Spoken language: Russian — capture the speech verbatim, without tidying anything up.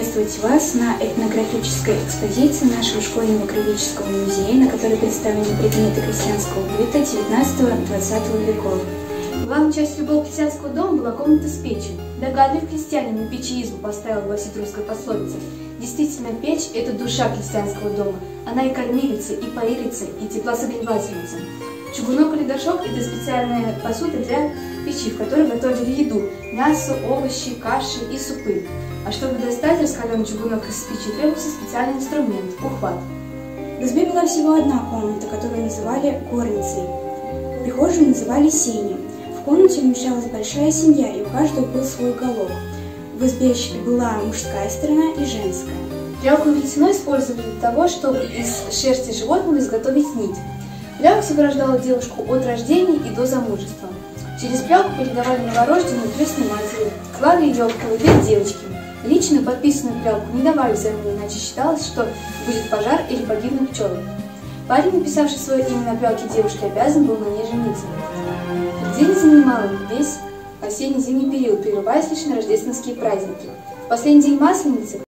приветствовать вас на этнографической экспозиции нашего школьного краеведческого музея, на которой представлены предметы крестьянского быта девятнадцатого-двадцатого веков. Главной частью любого крестьянского дома была комната с печью. Догадливый крестьянин на печи избу поставил, гласит русская пословица. Действительно, печь – это душа крестьянского дома. Она и кормилица, и поилица, и теплосогревательница. Чугунок или горшок – это специальная посуда для печи, в которой готовили еду – мясо, овощи, каши и супы. А чтобы достать раскаленный чугунок из печи, требовался специальный инструмент – ухват. В избе была всего одна комната, которую называли горницей. Прихожую называли сенью. В комнате умещалась большая семья, и у каждого был свой уголок. В избе была мужская сторона и женская. Прялку и веретено использовали для того, чтобы из шерсти животного изготовить нить. Прялка сопровождала девушку от рождения и до замужества. Через прялку передавали новорожденную крестной матери, клали ее в колыбель девочки. Личную подписанную прялку не давали взамен, иначе считалось, что будет пожар или погибнут пчелы. Парень, написавший свое имя на прялке девушки, обязан был на ней жениться. День занимал весь осенне-зимний период, прерываясь лишь на рождественские праздники. В последний день Масленицы